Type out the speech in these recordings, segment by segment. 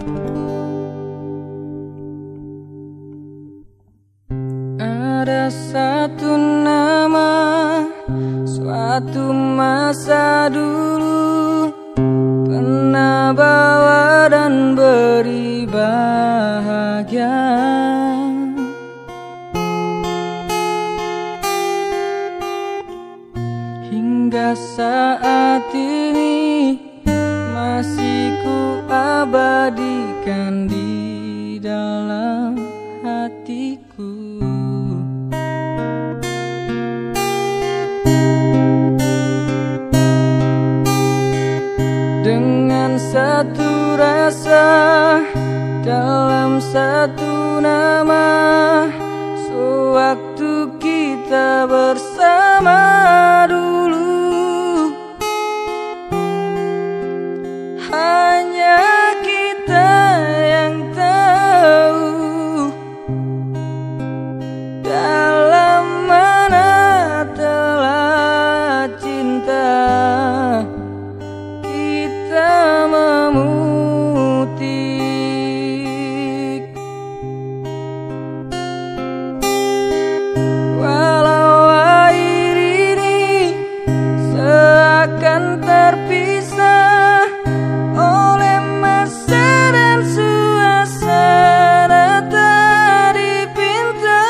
Ada satu nama, suatu masa dulu pernah bawa dan beri bahagia. Hingga saat ini masih ku abadikan di dalam hatiku. Dengan satu rasa dalam satu nama, sewaktu kita bersama dulu, hanya kita yang tahu dalam mana telah cinta kita memutik. Walau air ini seakan terpisah oleh masa dan suasana tak dipinta,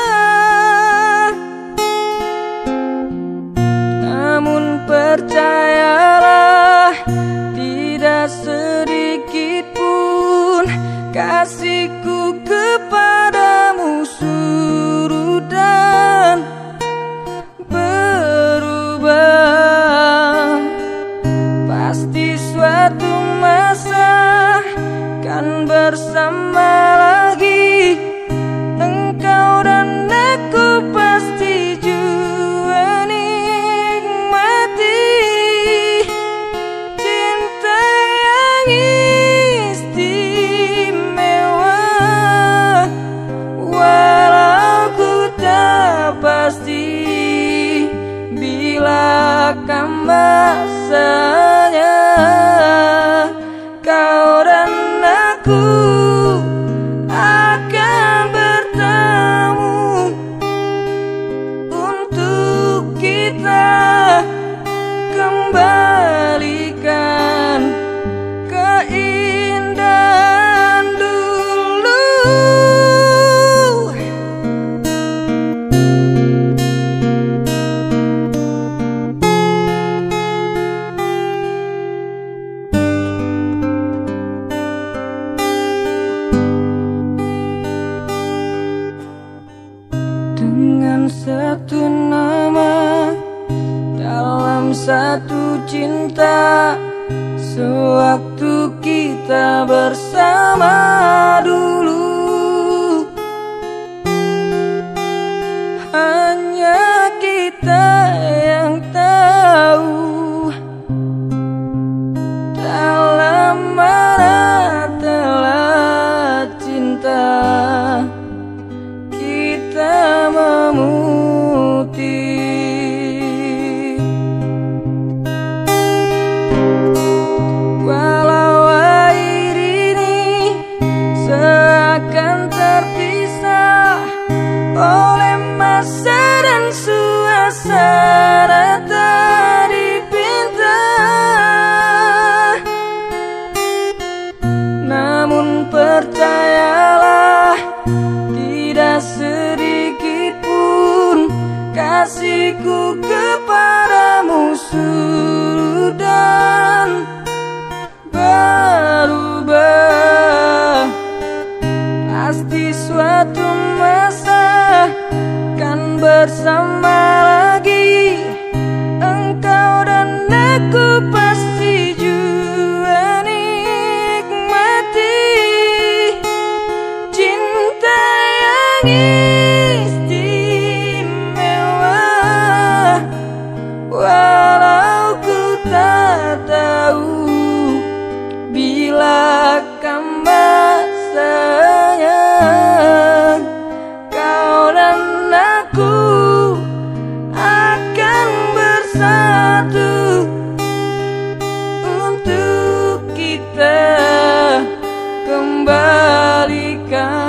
namun percayalah, tidak sedikit pun kasihku kepadamu surut dan berubah. Pasti suatu masa kan bersama lagi, engkau dan aku pasti juga nikmati cinta yang istimewa. Walau ku tak pasti bila kan masanya kau dan aku akan bertemu untuk kita kembalikan keindahan dulu. Dengan satu nama dalam satu cinta, sewaktu kita bersama dulu, hanya kita yang tahu dalam mana telah cinta kita memutik. Walau air ini seakan terpisah oleh masa dan suasana tak dipinta, namun percayalah, tidak sedikit pun kasihku kepadamu surut dan berubah. Pasti suatu masa kan bersama lagi, engkau dan aku pasti juga nikmati cinta yang istimewa. Walau ku tak tahu bila kan masanya kau dan aku akan bersatu untuk kita kembali kau